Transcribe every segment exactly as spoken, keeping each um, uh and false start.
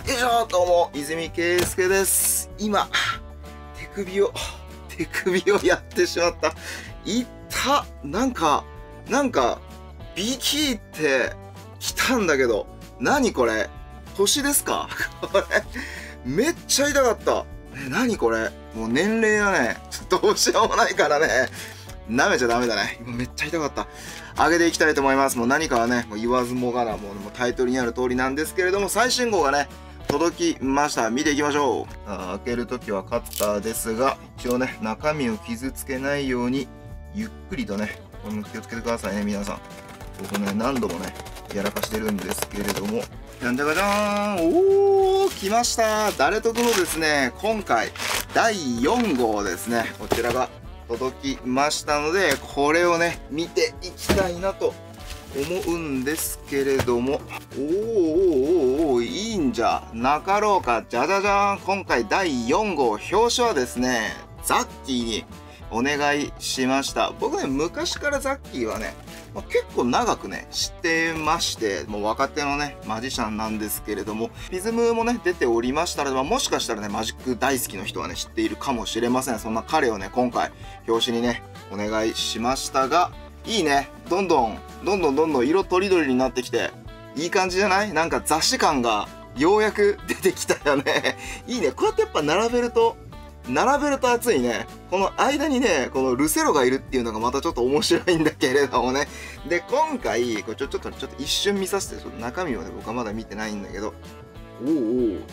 よいしょ、どうも、泉圭介です。今、手首を、手首をやってしまった。いった、なんか、なんか、ビキって来たんだけど、何これ年ですかこれ、めっちゃ痛かった。え、何これもう年齢がね、どうしようもないからね。舐めちゃダメだね。今めっちゃ痛かった。上げていきたいと思います。もう何かはね、もう言わずもがな、もうタイトルにある通りなんですけれども、最新号がね、届きました。見ていきましょう。あ、開けるときはカッターですが、一応ね、中身を傷つけないように、ゆっくりとね、これも気をつけてくださいね、皆さん。僕ね、何度もね、やらかしてるんですけれども。じゃんじゃかじゃーん。おー、来ました。誰得のですね、今回、だいよん号ですね。こちらが届きましたので、これをね、見ていきたいなと思うんですけれども。おーおーおーおー、いいんじゃなかろうか。じゃじゃじゃーん。今回だいよん号、表紙はですね、ザッキーにお願いしました。僕ね、昔からザッキーはね、まあ、結構長くね、知ってまして、もう若手のね、マジシャンなんですけれども、フィズムもね、出ておりましたので、まあ、もしかしたらね、マジック大好きの人はね、知っているかもしれません。そんな彼をね、今回、表紙にね、お願いしましたが、いいね。どんどん、どんどんどんどん色とりどりになってきて、いい感じじゃない？なんか雑誌感が、ようやく出てきたよね。いいね。こうやってやっぱ並べると、並べると熱いね。この間にね、このルセロがいるっていうのがまたちょっと面白いんだけれどもね。で、今回、これちょ、ちょっと、ちょっと一瞬見させて、ちょっと中身はね、僕はまだ見てないんだけど。おお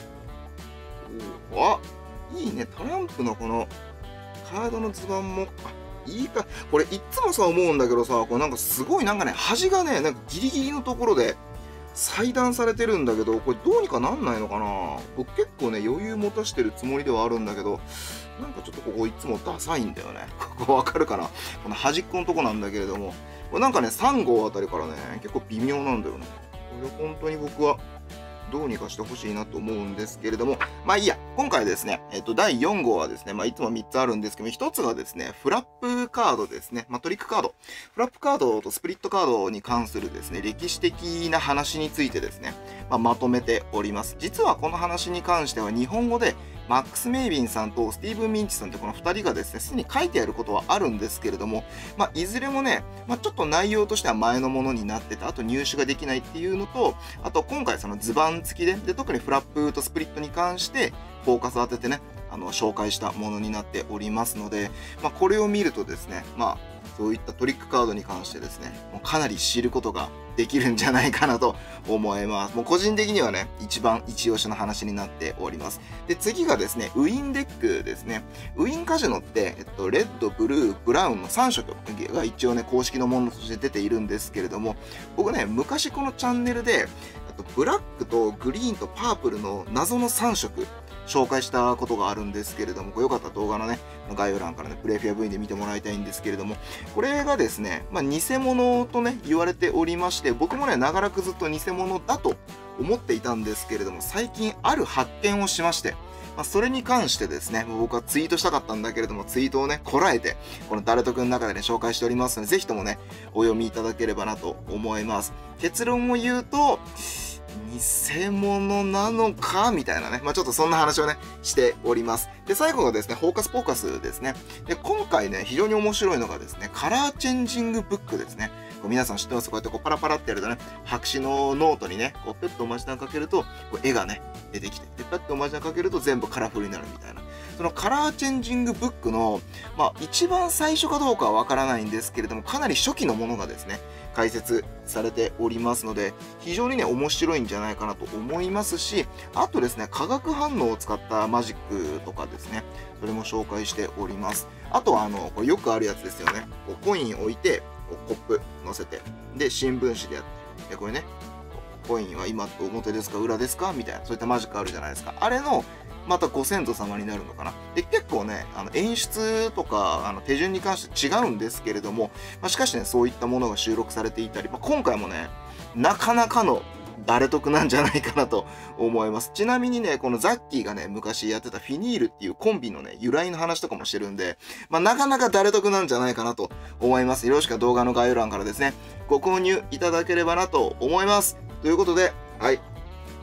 おおあ、いいね。トランプのこの、カードの図板も、あ、いいか。これ、いっつもさ、思うんだけどさ、これなんかすごいなんかね、端がね、なんかギリギリのところで、裁断されてるんだけど、これどうにかなんないのかな。僕結構ね、余裕持たしてるつもりではあるんだけど、なんかちょっとここいつもダサいんだよね。ここわかるかな？この端っこのとこなんだけれども、これなんかね、さん号あたりからね、結構微妙なんだよね。これ本当に僕は、どうにかしてほしいなと思うんですけれども。まあいいや。今回ですね、えっと、だいよん号はですね、まあいつもみっつあるんですけど、ひとつがですね、フラップカードですね。まあトリックカード。フラップカードとスプリットカードに関するですね、歴史的な話についてですね、まあ、まとめております。実はこの話に関しては日本語で、マックス・メイビンさんとスティーブン・ミンチさんってこのふたりがですね、すでに書いてあることはあるんですけれども、まあ、いずれもね、まあ、ちょっと内容としては前のものになってて、あと入手ができないっていうのと、あと今回その図板付きで、で、特にフラップとスプリットに関して、フォーカスを当ててね、あの、紹介したものになっておりますので、まあ、これを見るとですね、まあ、そういったトリックカードに関してですね、もうかなり知ることができるんじゃないかなと思います。もう個人的にはね、一番一押しの話になっております。で、次がですね、ウィンデックですね。ウィンカジノって、えっと、レッド、ブルー、ブラウンのさん色が一応ね、公式のものとして出ているんですけれども、僕ね、昔このチャンネルで、あとブラックとグリーンとパープルの謎のさん色、紹介したことがあるんですけれども、これよかったら動画のね、概要欄からね、プレフィア ブイ で見てもらいたいんですけれども、これがですね、まあ、偽物とね、言われておりまして、僕もね、長らくずっと偽物だと思っていたんですけれども、最近ある発見をしまして、まあ、それに関してですね、僕はツイートしたかったんだけれども、ツイートをね、こらえて、この誰とくんの中でね、紹介しておりますので、ぜひともね、お読みいただければなと思います。結論を言うと、偽物なのかみたいなね。まあちょっとそんな話をね、しております。で、最後がですね、フォーカスポーカスですね。で、今回ね、非常に面白いのがですね、カラーチェンジングブックですね。こう皆さん知ってます？こうやってこうパラパラってやるとね、白紙のノートにね、こうペットおまじないかけると、こう絵がね、出てきて、で、ペットおまじないかけると全部カラフルになるみたいな。そのカラーチェンジングブックの、まあ一番最初かどうかはわからないんですけれども、かなり初期のものがですね、解説されておりますので、非常にね、面白いんじゃないかなと思いますし、あとですね、化学反応を使ったマジックとかですね、それも紹介しております。あとは、あの、これよくあるやつですよね。こうコイン置いて、こうコップ乗せて、で、新聞紙でやって、で、これね、コインは今って表ですか裏ですかみたいな、そういったマジックあるじゃないですか。あれの、またご先祖様になるのかな。で、結構ね、あの演出とかあの手順に関して違うんですけれども、まあ、しかしね、そういったものが収録されていたり、まあ、今回もね、なかなかの誰得なんじゃないかなと思います。ちなみにね、このザッキーがね、昔やってたフィニールっていうコンビのね、由来の話とかもしてるんで、まあ、なかなか誰得なんじゃないかなと思います。よろしくは動画の概要欄からですね、ご購入いただければなと思います。ということで、はい。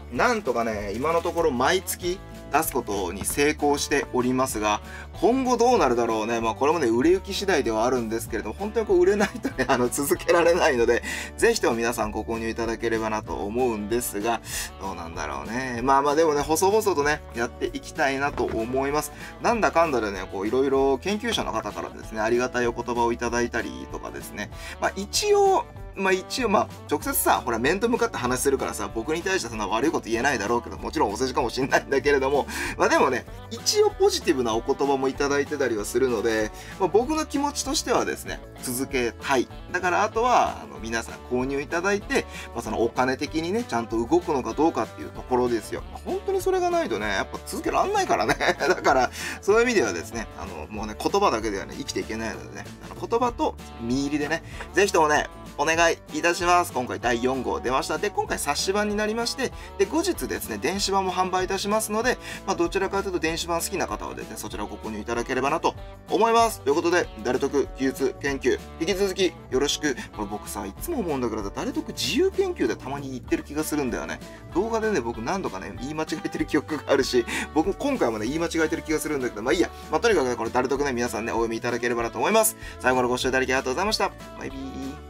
なんとかね、今のところ毎月出すことに成功しておりますが、今後どうなるだろうね。まあこれもね、売れ行き次第ではあるんですけれども、本当にこう売れないとね、あの、続けられないので、ぜひとも皆さんご購入いただければなと思うんですが、どうなんだろうね。まあまあでもね、細々とね、やっていきたいなと思います。なんだかんだでね、こういろいろ研究者の方からですね、ありがたいお言葉をいただいたりとかですね、まあ一応、まあ一応まあ直接さ、ほら面と向かって話せるからさ、僕に対してそんな悪いこと言えないだろうけど、もちろんお世辞かもしんないんだけれども、まあでもね、一応ポジティブなお言葉もいただいてたりはするので、まあ、僕の気持ちとしてはですね、続けたい。だからあとは、あの皆さん購入いただいて、まあそのお金的にね、ちゃんと動くのかどうかっていうところですよ。まあ、本当にそれがないとね、やっぱ続けらんないからね。だから、そういう意味ではですね、あの、もうね、言葉だけではね、生きていけないのでね、あの言葉と見入りでね、ぜひともね、お願いいたします。今回だいよん号出ました。で、今回冊子版になりまして、で、後日ですね、電子版も販売いたしますので、まあ、どちらかというと電子版好きな方はですね、そちらをご購入いただければなと思います。ということで、誰得技術研究、引き続きよろしく。これ僕さ、いつも思うんだけど、誰得自由研究でたまに言ってる気がするんだよね。動画でね、僕何度かね、言い間違えてる記憶があるし、僕も今回もね、言い間違えてる気がするんだけど、まあいいや。まあとにかくね、これ誰得ね、皆さんね、お読みいただければなと思います。最後までご視聴いただきありがとうございました。バイビー。